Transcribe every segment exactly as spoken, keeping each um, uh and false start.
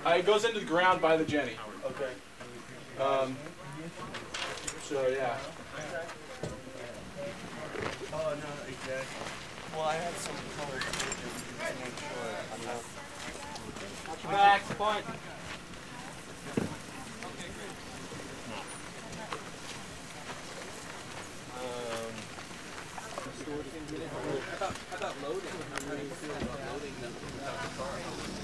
Uh, it goes into the ground by the Jenny. Okay. Um, so yeah. Oh no, exactly. Well, I had some color to make sure I'm not. Max, point. Um, How about, how about loading? How do you feel about loading them without the car?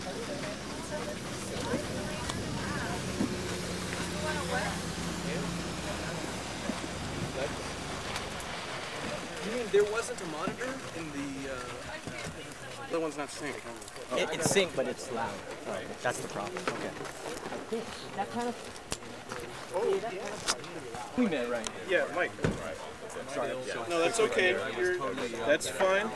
You mean there wasn't a monitor in the... Uh... The other one's not synced. Oh. It, it's synced, but it's loud. Oh, that's the problem. Okay. That kind of... oh, yeah. We met, right? Yeah, Mike. Sorry. No, that's okay. You're, that's fine.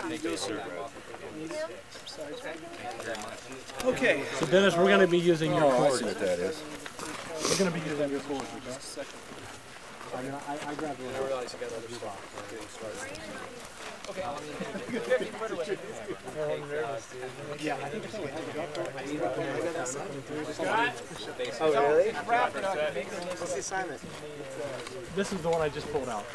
Okay. So Dennis, we're going to be using your Oh, I cord. see what that is. We're going to be using your cord for just a second. I, mean, I, I grabbed one. I realize you got other stuff. Okay. Yeah, I think so. Oh, really? What's the assignment? This is the one I just pulled out.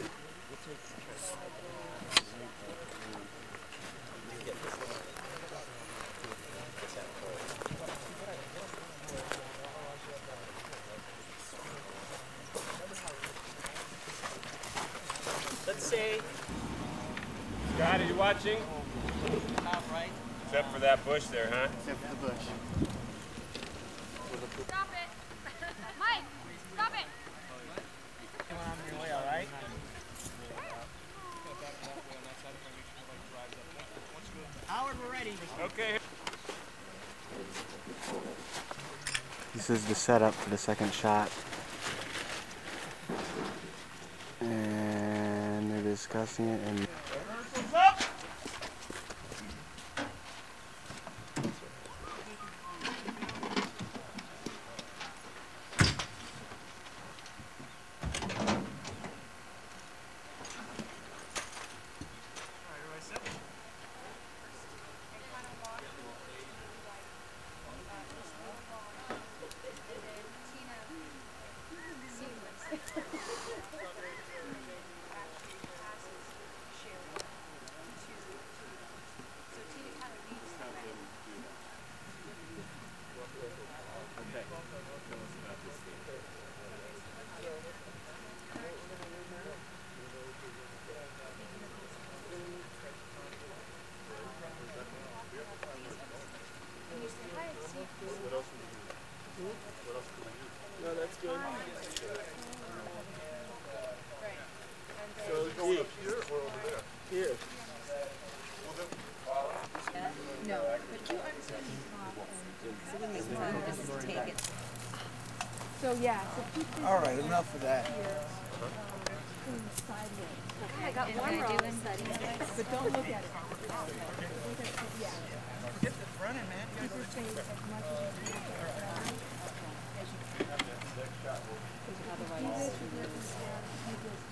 Let's say... Scott, are you watching? Not right. Except for that bush there, huh? Except for the bush. Stop it! Mike! Stop it! Coming on your way, all right? Howard, we're ready. Okay. This is the setup for the second shot. And they're discussing it and No, that's good. so going up here or over there? Here. No, but you understand the top and just take it. So yeah, so keep this All right, enough of that. here um, sideways. I got one wrong. But don't look at it. Look at it, yeah. Get the front end, man. Keep your face as much as you can around as you can. Because otherwise you just, you just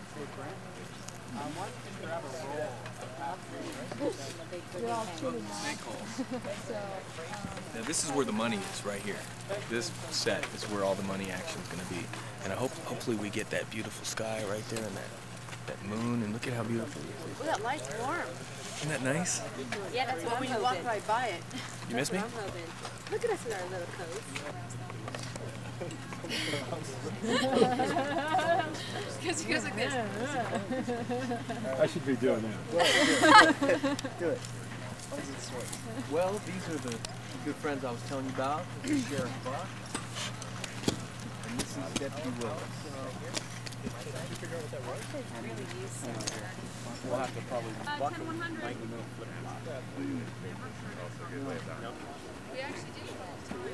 You're all chilling now. So, um, Now this is where the money is, right here. This set is where all the money action is going to be. And I hope, hopefully we get that beautiful sky right there and that, that moon, and look at how beautiful it is. Well, that light's warm. Isn't that nice? Yeah, that's what But I'm when you hoping. walk right by it. You miss me? That's what I'm hoping. Look at us in our little coats. Because he goes like this. I should be doing that. Do it. Well, these are the good friends I was telling you about. This is Sheriff Buck. And this is Deputy Willis. We'll have to probably Uh, buck ten them. one hundred. Make them flip flop. We actually did it all the time.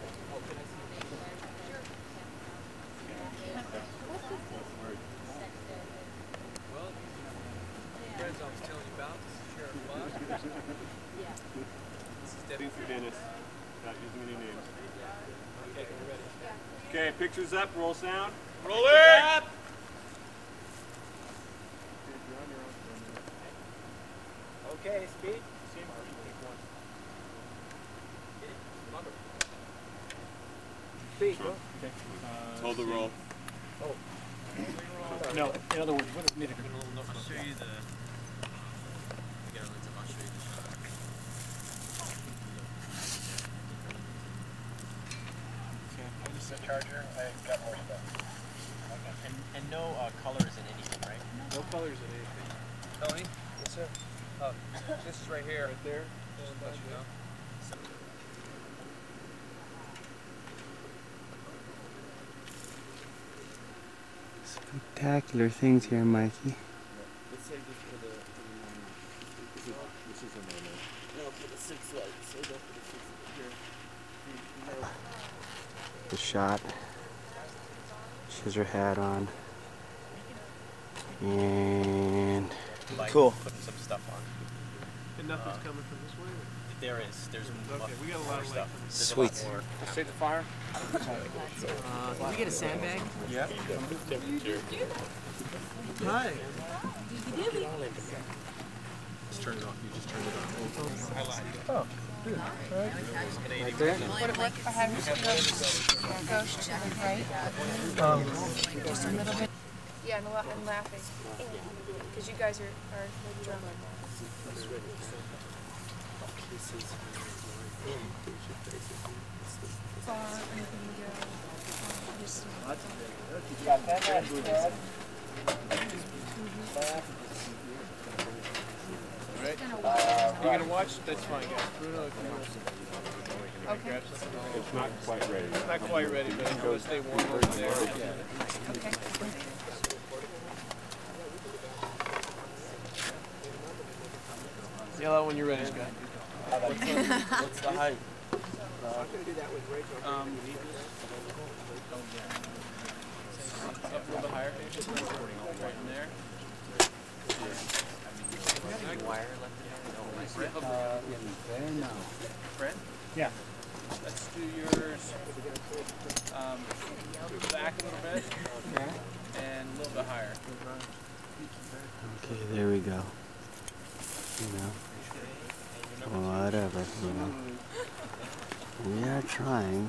Friends I was telling you about. This is Sheriff Buck. Yeah. This is Thanks Deputy. for Dennis. Not using any names. Okay, we're ready. Okay, pictures up, roll sound. Roll it! Okay, speed. speak. Sure. Okay. Uh, Hold the roll. No, in other words, what is needed? I'll show you the. Again, I'll show you the shot. The charger, I got more stuff. And, and no uh, colors in anything, right? No colors in anything. Tony? Yes, sir. Uh, this is right here. Right there. Just let you know. Spectacular things here, Mikey. Let's save this for the, for the nine. This is, this is a nine. No, for the six light. Save that for the six here. The shot. She has her hat on. And Like cool. Putting some stuff on. And nothing's uh, coming from this way? There is. There's okay, we got a lot of stuff. There's Sweet. A lot more. Save the fire. uh, can we get a sandbag? Yeah. Hi. Just turn it off. You just turned it on. I lied. Oh, good. All right. Right there. What, what, I have ghost chilling, right? Um, Just a little bit. Yeah, and, la and laughing. Because you guys are, are drunk. Far and Alright. Uh, You're gonna watch? That's fine, guys. Bruno, if you want to okay. grab something. It's not quite ready. It's not quite ready, but I'm gonna stay warm over there. Okay. Yell out when you're ready, Scott. What's the, what's the height? Um, up a little bit higher, right in there. wire left in there. Uh, in there now. Fred? Yeah. Let's do yours um, back a little bit Okay. and a little bit higher. Okay, there we go. You know, whatever, you know. We are trying.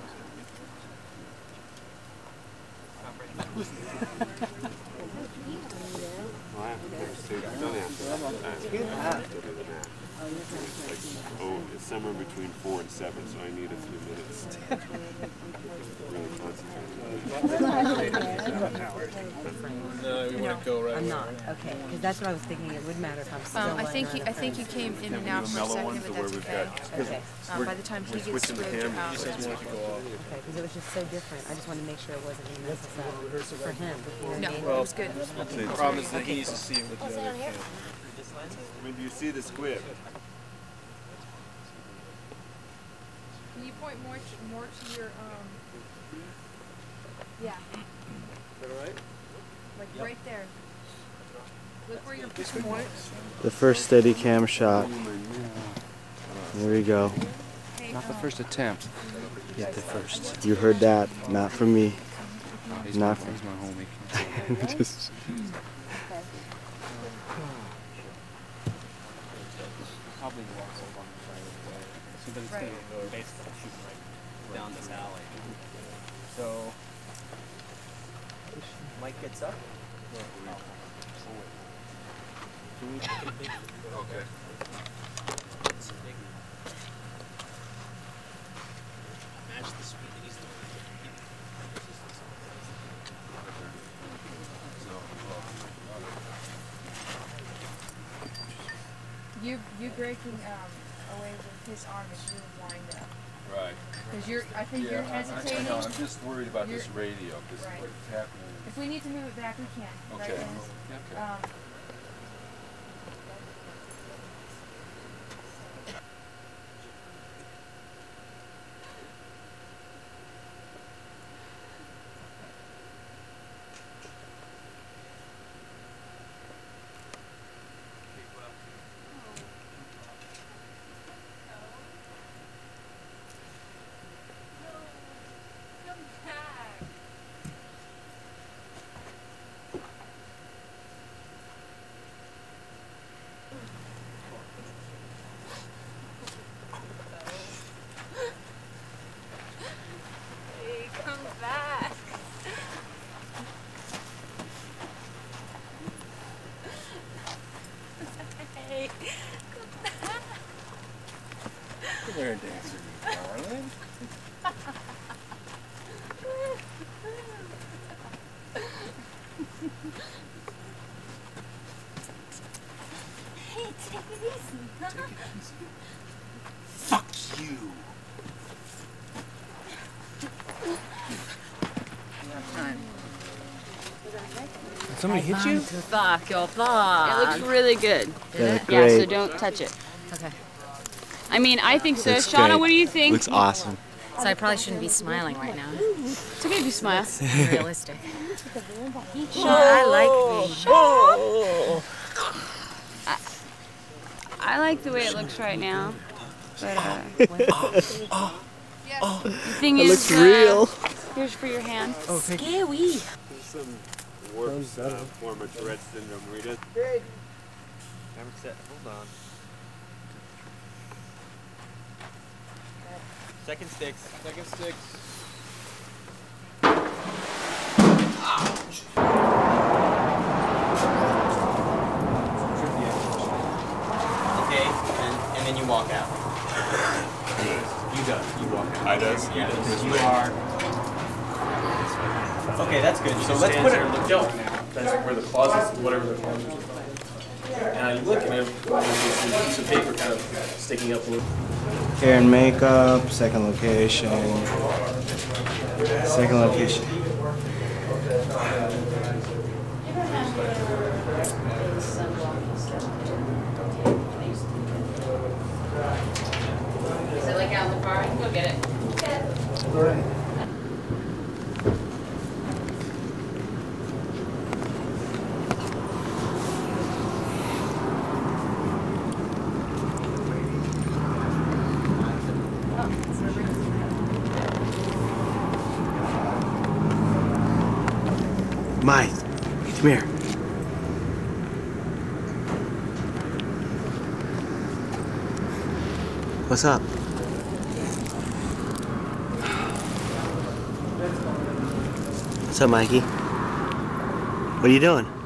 Oh, it's somewhere between four and seven, so I need a few minutes to really concentrate. No, we want to go right I'm away. not. Okay, because that's what I was thinking. It would matter if I'm still Um, I think laying you, on I think you came in and out for a second, but that's okay. Okay. Um, by the time he gets through, out. He says want to go off. Okay, because it was just so different. I just wanted to make sure it wasn't going to mess us up for him. You know No, what I mean? it was good. The problem is that he needs to see it with the other camera. When do you see the squib? Can you point more to, more to your, um, yeah, Is that alright? like right there. Look where you're point. The first steady cam shot. There we go. Hey, Not the um, first attempt. Yet the first. You heard that, not from me. He's Not my, from he's my homie. just. Probably walks along the side of the way. So then it's Right. going to go basically shoot right down this alley. So, Mike gets up. Okay. Match the speed that he's doing. You you breaking um away with his arm is really wind up. Right. Because you're, I think you're Yeah, I, I hesitating. know. I'm just worried about You're- this radio because Right. what's happening. If we need to move it back, we can. Right, Okay. Dennis? Okay. Um, back. Hey, come back. Come here and dance with me, darling. Hey, take it easy. Take it easy. Fuck you. Did somebody hit you? Fuck your fuck. It looks really good. Is it? Yeah, so don't touch it. Okay. I mean, I think so. Looks Shauna, great. what do you think? Looks awesome. So I probably shouldn't be smiling right now. It's okay if you smile. Realistic. I like being I, I like the way it looks right now. But, uh, the thing That is, looks uh, real. here's for your hand. Oh, thank Scary. Some works uh, form of Tourette syndrome. Read it. Camera set. Hold on. Second sticks. Second sticks. Okay, and, and then you walk out. You go. You walk out. I does? Yeah, because you are. Okay, that's good. So let's put it. Look down. That's where the closets, whatever the closets are. And I look and there's a piece of paper kind of sticking up a little. Hair and makeup, second location. Second location. Is it like out in the car? You can go get it. All right. Mike, come here. What's up? What's up, Mikey? What are you doing?